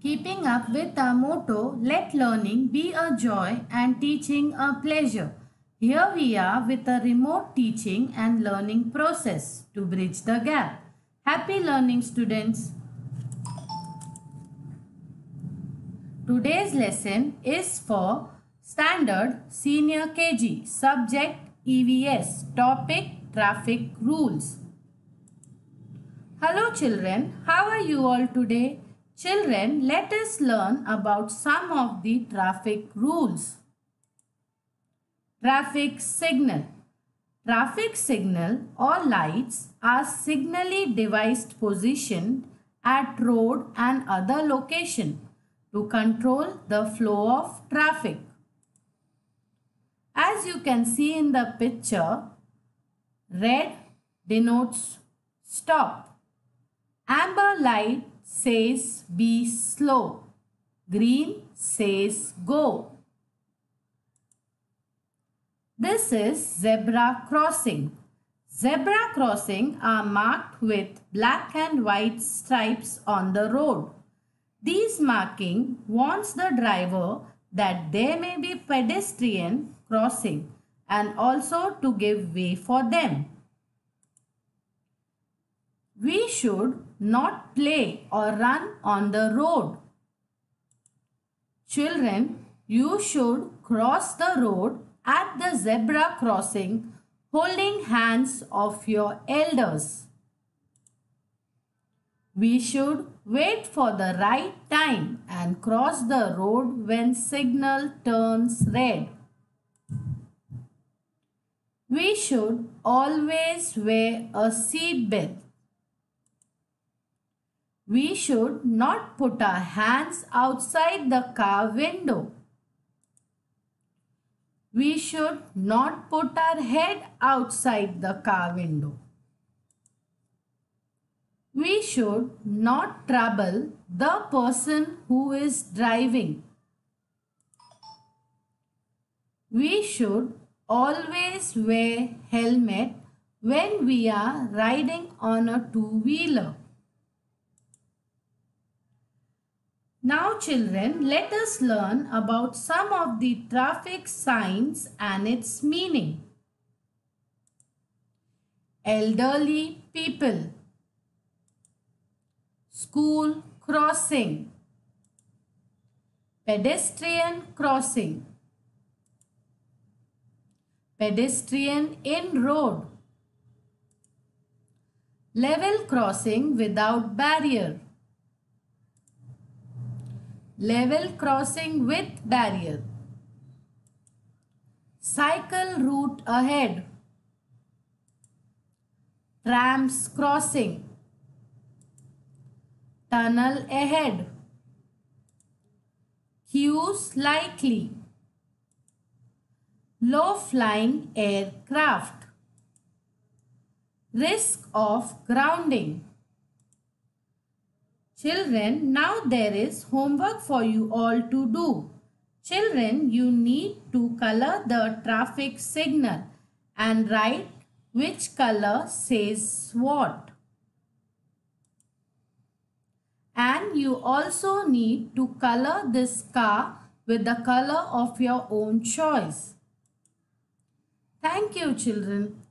Keeping up with our motto, let learning be a joy and teaching a pleasure. Here we are with a remote teaching and learning process to bridge the gap. Happy learning, students. Today's lesson is for Standard Senior KG, Subject EVS, Topic Traffic Rules. Hello children, how are you all today? Children, let us learn about some of the traffic rules. Traffic signal. Traffic signal or lights are signally devised positioned at road and other location to control the flow of traffic. As you can see in the picture, red denotes stop. Amber light says be slow. Green says go. This is zebra crossing. Zebra crossing are marked with black and white stripes on the road. These marking warns the driver that there may be pedestrian crossing and also to give way for them. We should not play or run on the road. Children, you should cross the road at the zebra crossing holding hands of your elders. We should wait for the right time and cross the road when signal turns red. We should always wear a seat belt. We should not put our hands outside the car window. We should not put our head outside the car window. We should not trouble the person who is driving. We should always wear helmet when we are riding on a two-wheeler. Now children, let us learn about some of the traffic signs and its meaning. Elderly people. School crossing. Pedestrian crossing. Pedestrian in road. Level crossing without barrier. Level crossing with barrier. Cycle route ahead. Trams crossing. Tunnel ahead. Queues likely. Low flying aircraft. Risk of grounding. Children, now there is homework for you all to do. Children, you need to color the traffic signal and write which color says what. And you also need to color this car with the color of your own choice. Thank you, children.